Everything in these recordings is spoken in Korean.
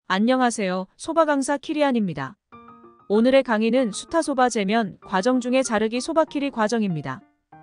안녕하세요. 소바 강사 키리안입니다. 오늘의 강의는 수타소바 제면 과정 중에 자르기 소바키리 과정입니다.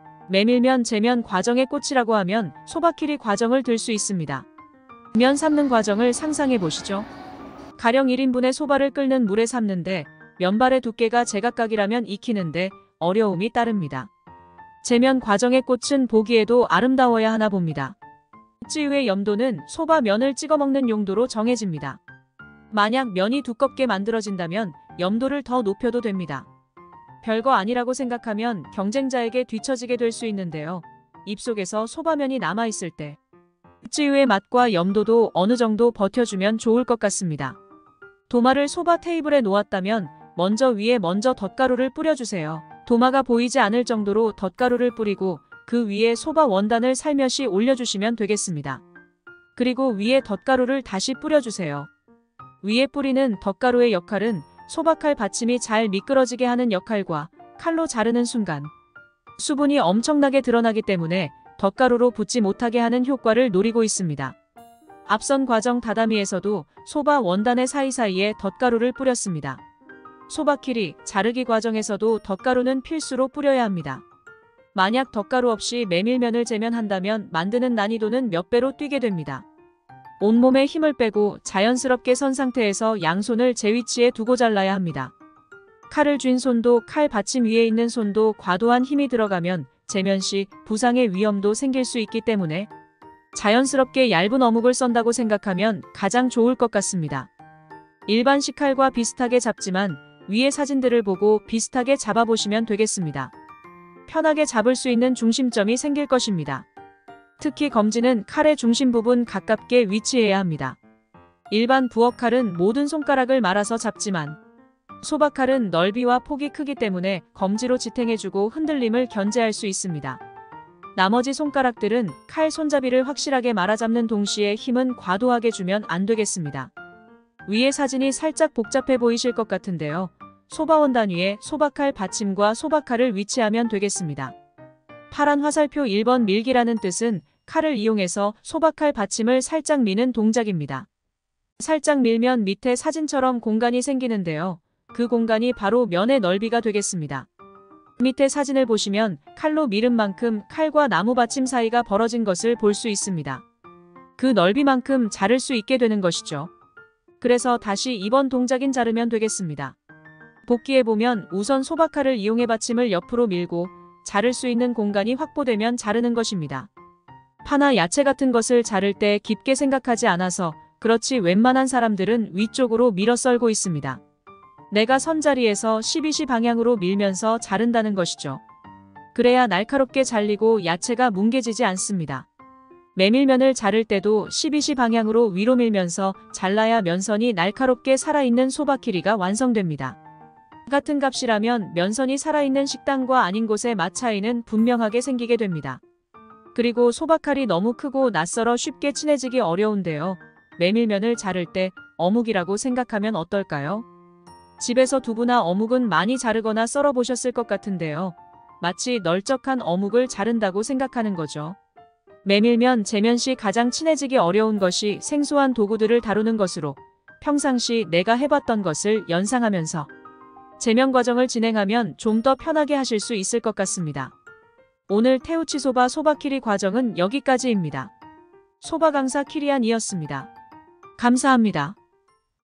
메밀면 제면 과정의 꽃이라고 하면 소바키리 과정을 들 수 있습니다. 면 삶는 과정을 상상해 보시죠. 가령 1인분의 소바를 끓는 물에 삶는데 면발의 두께가 제각각이라면 익히는데 어려움이 따릅니다. 제면 과정의 꽃은 보기에도 아름다워야 하나 봅니다. 찌유의 염도는 소바 면을 찍어 먹는 용도로 정해집니다. 만약 면이 두껍게 만들어진다면 염도를 더 높여도 됩니다. 별거 아니라고 생각하면 경쟁자에게 뒤처지게 될 수 있는데요. 입속에서 소바면이 남아있을 때 찌유의 맛과 염도도 어느 정도 버텨주면 좋을 것 같습니다. 도마를 소바 테이블에 놓았다면 먼저 덧가루를 뿌려주세요. 도마가 보이지 않을 정도로 덧가루를 뿌리고 그 위에 소바 원단을 살며시 올려주시면 되겠습니다. 그리고 위에 덧가루를 다시 뿌려주세요. 위에 뿌리는 덧가루의 역할은 소바칼 받침이 잘 미끄러지게 하는 역할과 칼로 자르는 순간 수분이 엄청나게 드러나기 때문에 덧가루로 붙지 못하게 하는 효과를 노리고 있습니다. 앞선 과정 다다미에서도 소바 원단의 사이사이에 덧가루를 뿌렸습니다. 소바키리, 자르기 과정에서도 덧가루는 필수로 뿌려야 합니다. 만약 덧가루 없이 메밀면을 제면한다면 만드는 난이도는 몇 배로 뛰게 됩니다. 온몸에 힘을 빼고 자연스럽게 선 상태에서 양손을 제 위치에 두고 잘라야 합니다. 칼을 쥔 손도 칼 받침 위에 있는 손도 과도한 힘이 들어가면 제면 시 부상의 위험도 생길 수 있기 때문에 자연스럽게 얇은 어묵을 썬다고 생각하면 가장 좋을 것 같습니다. 일반식 칼과 비슷하게 잡지만 위의 사진들을 보고 비슷하게 잡아보시면 되겠습니다. 편하게 잡을 수 있는 중심점이 생길 것입니다. 특히 검지는 칼의 중심 부분 가깝게 위치해야 합니다. 일반 부엌칼은 모든 손가락을 말아서 잡지만 소바칼은 넓이와 폭이 크기 때문에 검지로 지탱해주고 흔들림을 견제할 수 있습니다. 나머지 손가락들은 칼 손잡이를 확실하게 말아잡는 동시에 힘은 과도하게 주면 안 되겠습니다. 위의 사진이 살짝 복잡해 보이실 것 같은데요. 소바 원단 위에 소바칼 받침과 소바칼을 위치하면 되겠습니다. 파란 화살표 1번 밀기라는 뜻은 칼을 이용해서 소바칼 받침을 살짝 미는 동작입니다. 살짝 밀면 밑에 사진처럼 공간이 생기는데요. 그 공간이 바로 면의 넓이가 되겠습니다. 밑에 사진을 보시면 칼로 밀은 만큼 칼과 나무 받침 사이가 벌어진 것을 볼 수 있습니다. 그 넓이만큼 자를 수 있게 되는 것이죠. 그래서 다시 2번 동작인 자르면 되겠습니다. 복기해보면 우선 소바칼을 이용해 받침을 옆으로 밀고 자를 수 있는 공간이 확보되면 자르는 것입니다. 파나 야채 같은 것을 자를 때 깊게 생각하지 않아서 그렇지 웬만한 사람들은 위쪽으로 밀어 썰고 있습니다. 내가 선 자리에서 12시 방향으로 밀면서 자른다는 것이죠. 그래야 날카롭게 잘리고 야채가 뭉개지지 않습니다. 메밀면을 자를 때도 12시 방향으로 위로 밀면서 잘라야 면선이 날카롭게 살아있는 소바키리가 완성됩니다. 같은 값이라면 면선이 살아있는 식당과 아닌 곳의 맛 차이는 분명하게 생기게 됩니다. 그리고 소바칼이 너무 크고 낯설어 쉽게 친해지기 어려운데요. 메밀면을 자를 때 어묵이라고 생각하면 어떨까요? 집에서 두부나 어묵은 많이 자르거나 썰어 보셨을 것 같은데요. 마치 널쩍한 어묵을 자른다고 생각하는 거죠. 메밀면 제면 시 가장 친해지기 어려운 것이 생소한 도구들을 다루는 것으로 평상시 내가 해봤던 것을 연상하면서 제면 과정을 진행하면 좀 더 편하게 하실 수 있을 것 같습니다. 오늘 테우치소바 소바키리 과정은 여기까지입니다. 소바 강사 키리안이었습니다. 감사합니다.